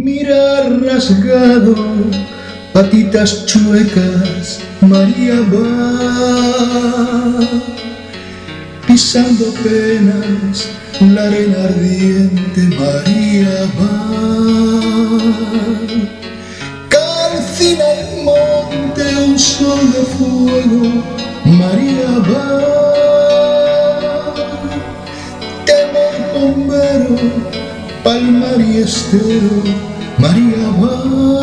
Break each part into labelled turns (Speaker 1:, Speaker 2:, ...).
Speaker 1: Mirar rasgado, patitas chuecas, María va pisando apenas la arena ardiente, María va. Calcina el monte un sol de fuego, María va. Quema el bombero, palmar y estero, María va.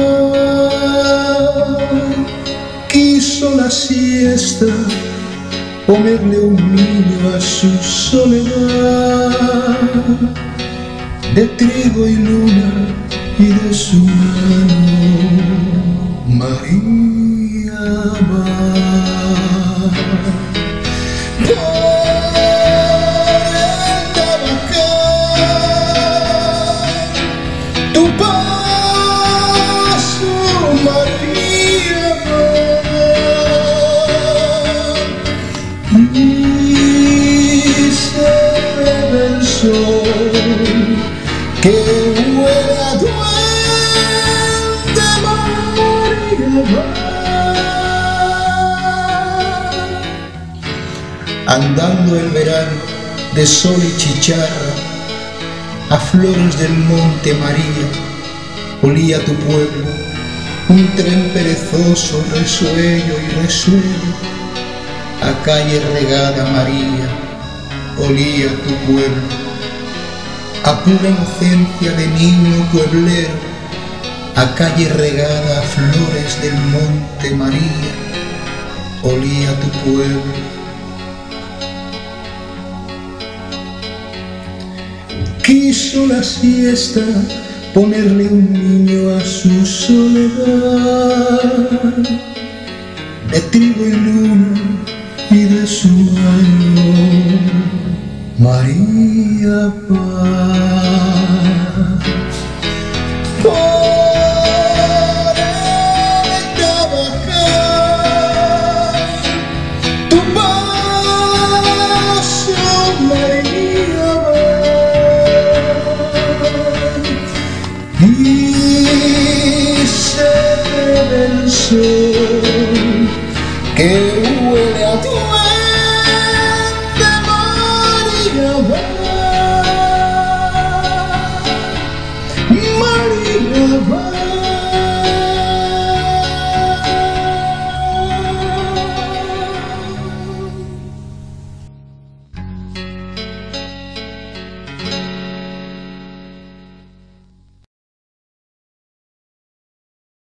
Speaker 1: Quiso la siesta ponerle un niño a su soledad, de trigo y luna y de su mano, María va. Tu paso, María va, y se bebe el sol que huele a duende, María va. Andando el verano de sol y chicharra, a flores del monte, María, olía tu pueblo, un tren perezoso, resuello y resuello. A calle regada, María, olía tu pueblo, a pura inocencia de niño pueblero. A calle regada, a flores del monte, María, olía tu pueblo. Quiso la siesta ponerle un niño a su soledad, de trigo y luna y de su mano, María va. Por el Tabacal, tu paso, María va. Y se bebe el sol que